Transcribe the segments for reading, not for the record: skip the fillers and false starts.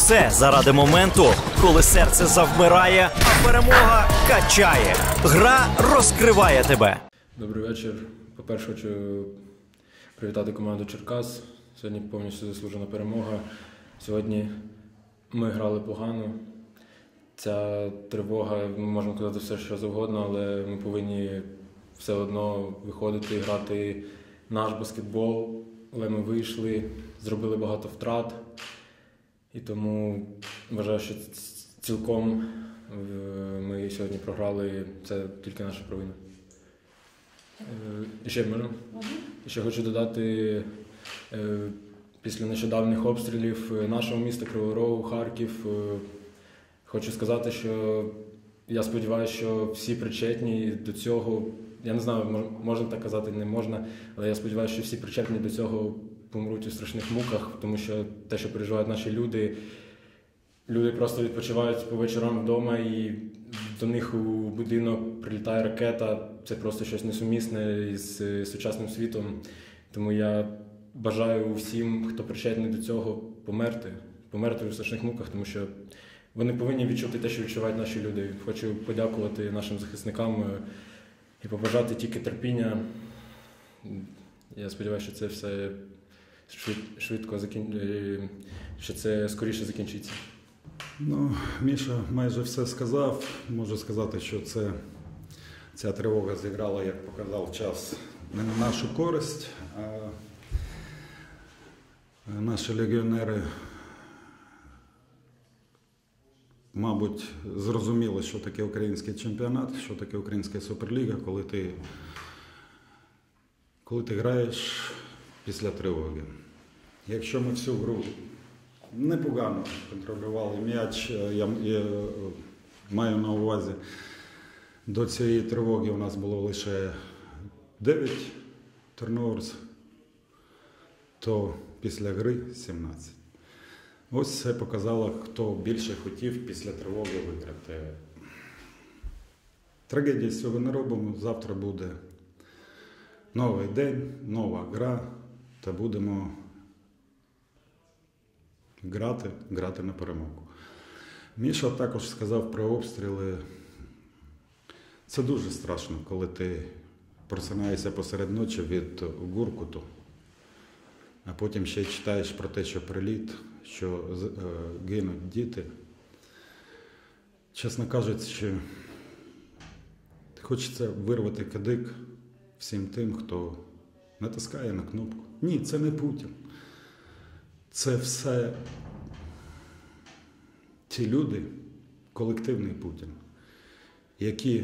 все заради моменту, коли серце завмирає, а перемога качає. Гра розкриває тебе. Добрий вечір. По-перше, хочу привітати команду Черкас. Сьогодні повністю заслужена перемога. Сьогодні ми грали погано. Ця тривога, ми можемо казати все, що завгодно, але ми повинні все одно виходити і грати наш баскетбол. Але ми вийшли, зробили багато втрат. І тому вважаю, що цілком ми сьогодні програли. Це тільки наша провина. І ще хочу додати, після нещодавніх обстрілів нашого міста, Кривого Рогу, Харків, хочу сказати, що я сподіваюся, що всі причетні до цього, я не знаю, можна так казати, не можна, але я сподіваюся, що всі причетні до цього помруть у страшних муках, тому що те, що переживають наші люди просто відпочивають по вечорам вдома і до них у будинок прилітає ракета. Це просто щось несумісне із сучасним світом. Тому я бажаю всім, хто причетний до цього, померти у страшних муках, тому що вони повинні відчути те, що відчувають наші люди. Хочу подякувати нашим захисникам і побажати тільки терпіння. Я сподіваюся, що це все швидко що це скоріше закінчиться. Міша майже все сказав. Можу сказати, що ця тривога зіграла, як показав час, не на нашу користь. Наші легіонери, мабуть, зрозуміли, що таке український чемпіонат, що таке українська суперліга, коли ти граєш після тривоги. Якщо ми всю гру непогано контролювали м'яч, я маю на увазі, до цієї тривоги у нас було лише 9 turnovers, то після гри 17. Ось це показало, хто більше хотів після тривоги виграти. Трагедії з цього не робимо, завтра буде новий день, нова гра, та будемо грати на перемогу. Міша також сказав про обстріли. Це дуже страшно, коли ти просинаєшся посеред ночі від гуркоту, а потім ще читаєш про те, що приліт, що гинуть діти. Чесно кажучи, хочеться вирвати кадик всім тим, хто натискає на кнопку. Ні, це не Путін. Це все ті люди, колективний Путін, які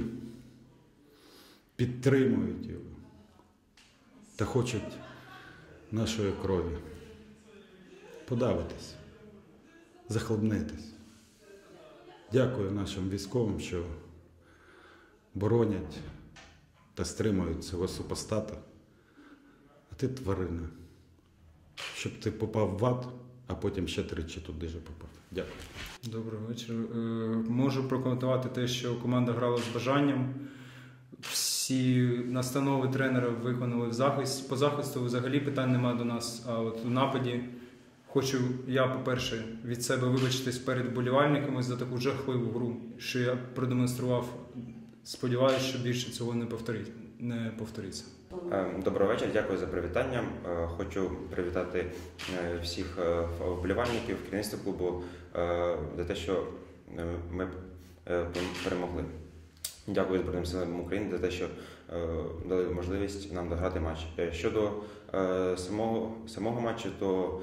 підтримують його та хочуть нашої крові. Подавитись, захлебнитись. Дякую нашим військовим, що боронять та стримують цього супостата. А ти тварина. Щоб ти попав в ад, а потім ще тричі туди же попав. Дякую. Доброго вечора. Можу прокоментувати те, що команда грала з бажанням. Всі настанови тренера виконали в захист. По захисту взагалі питань немає до нас. А от у нападі хочу я, по-перше, від себе вибачитись перед вболівальниками за таку жахливу гру, що я продемонстрував. Сподіваюся, що більше цього не повториться. Доброго вечора, дякую за привітання. Хочу привітати всіх вболівальників, керівництва клубу за те, що ми перемогли. Дякую Збройним силам України за те, що дали можливість нам дограти матч. Щодо самого матчу, то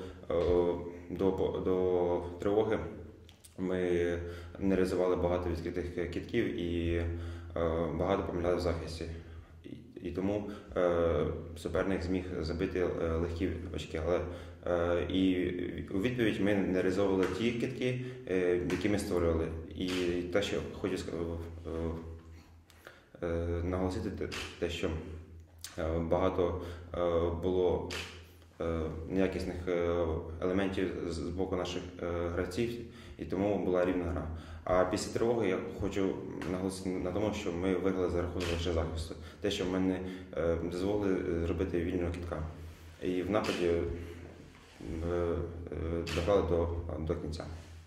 до тривоги ми не реалізували багато відкритих китків і багато помиляли в захисті. І тому суперник зміг забити легкі очки. Але і у відповідь ми не реалізовували ті китки, які ми створювали. І те, що хочу наголосити, те, що багато було неякісних елементів з боку наших гравців, і тому була рівна гра. А після тривоги я хочу наголосити на тому, що ми виграли за рахунок лише захисту. Те, що ми не дозволили зробити вільного кидка. І в нападі дограли до кінця.